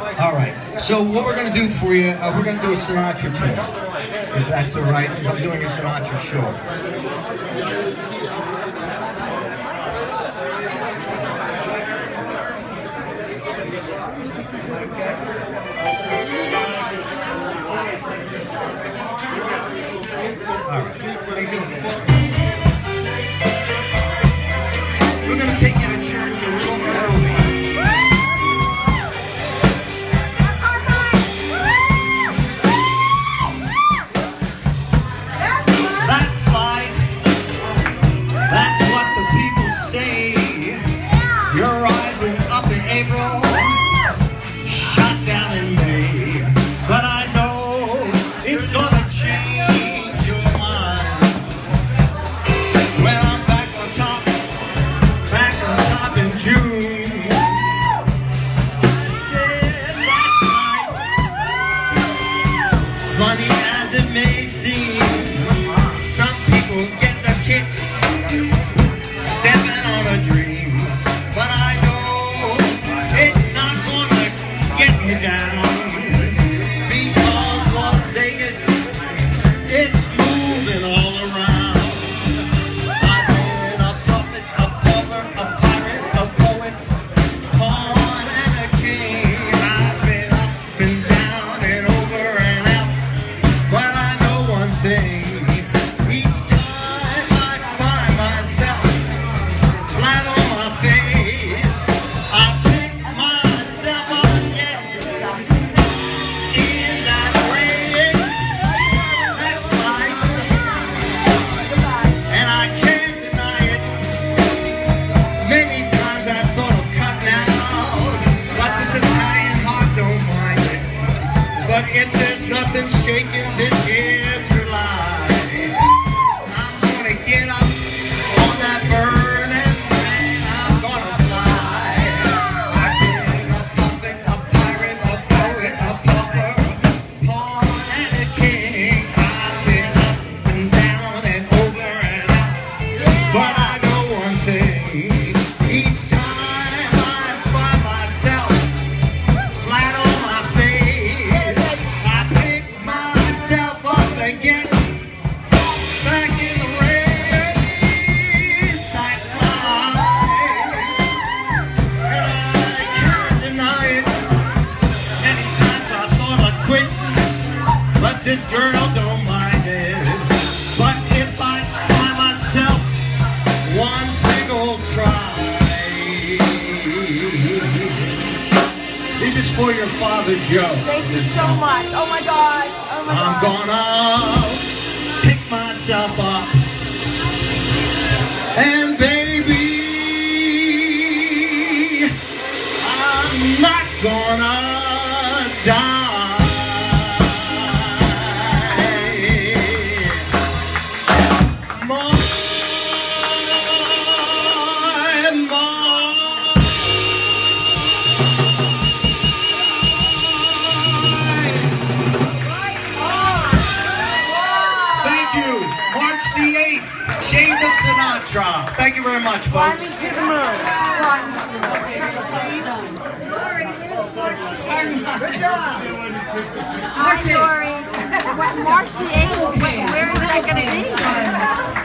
All right. So what we're going to do for you, we're going to do a Sinatra tour, if that's all right, since I'm doing a Sinatra show. All right. How you doing? We're going to take you to church a little early. That's life. That's what the people say. You're rising up in April, shot down in May. But I know it's gonna change your mind when I'm back on top in June. I said that's life. Funny as it may seem, some people get their kicks stepping on a dream, but I know it's not gonna get me down, because Las Vegas, it's moving all around. I've been a puppet, a pauper, a pirate, a poet, pawn and a king. I've been up and down and over and out, but I know one thing. Each time I find myself flat on my face, I pick myself up again in that race. That's life, and I can't deny it. Many times I thought of cutting out, but this Italian heart don't mind it. But if there's nothing shaking this here July, I'm gonna get up on that burning train. I'm gonna fly. I've been a puppet, a pirate, a poet, a pauper, pawn and a king. I've been up and down and over and out, but I know one thing. Each time I find myself flat on my face, I pick myself up again, back in the race. That's life, and I can't deny it. Many times I thought I'd quit, but this girl don't mind it. But if I find myself one single try, this is for your father, Joe. Thank you so much. Oh my God. Oh my I'm God. gonna pick myself up, and baby, I'm not gonna die. My. Thank you. March the 8th, Shades of Sinatra. Thank you very much, Fly folks. me to the moon. Fly me to the moon. Good job. Hi, Dory. March the 8th, where is that going to be?